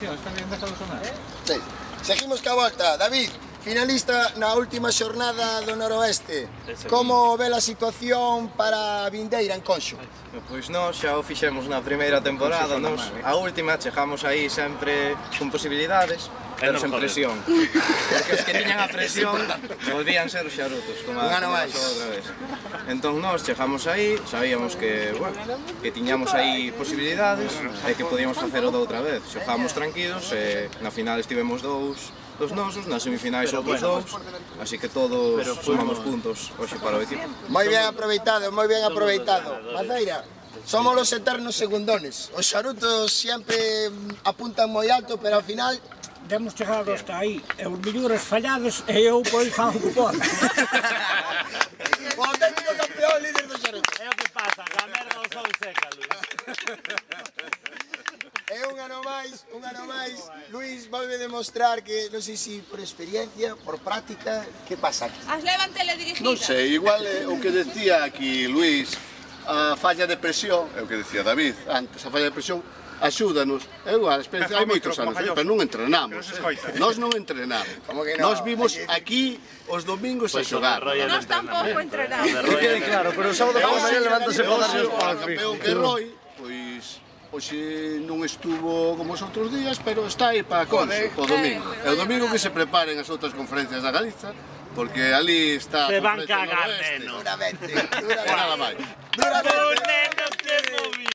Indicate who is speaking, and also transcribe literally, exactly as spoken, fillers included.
Speaker 1: Sí. Seguimos ca volta. David, finalista na última xornada do Noroeste. Como ve a situación para a vindeira en Conxo?
Speaker 2: Pois nós xa o fixemos na primeira temporada, nós a última chegamos aí sempre con posibilidades, pero sen presión. Porque os que tiñan a presión volvían ser os xarutos, como a outra vez. Entón nós chegamos aí, sabíamos que, bueno, que tiñamos aí posibilidades e que podíamos facer o da outra vez. Xogamos tranquilos e na final estivemos dous dos nosos, nas semifinais outros dous, así que todos sumamos puntos hoxe para o equipo.
Speaker 1: Moi ben aproveitado, moi ben aproveitado. Maceira, somos los eternos segundones. Os xarutos sempre apuntan moi alto, pero ao final
Speaker 3: hemos chegado hasta aí, e os millores fallados e eu pois fago que podo.
Speaker 1: O auténtico campeón líder do xaruto.
Speaker 4: É o que pasa, que a merda o sol seca, Luis.
Speaker 1: É un ano máis, un ano máis, Luis volve demostrar que, non sei se por experiencia, por práctica, que pasa aquí?
Speaker 5: As levan teledirigidas.
Speaker 6: Non sei, igual é o que decía aquí Luis, a falla de presión, é o que decía David antes, a falla de presión, axúdanos, é igual, a experiencia hai moitos anos, pero non entrenamos, eh. Nós non entrenamos, nós vimos aquí os domingos a xogar.
Speaker 5: Nós tampouco entrenamos.
Speaker 7: Que quede claro, pero o sábado por mañá levántase para darlle os palos.
Speaker 6: O campeón que Roy, pois, hoxe non estuvo como os outros días, pero está aí para Conxo, o domingo. E o domingo que se preparen as outras conferencias da Galiza, porque ali está a
Speaker 4: Se van
Speaker 6: conferencia
Speaker 4: cagar,
Speaker 6: noroeste.
Speaker 4: neno.
Speaker 1: Duramente,
Speaker 6: E nada máis.
Speaker 1: duramente.
Speaker 4: Un neno que moví.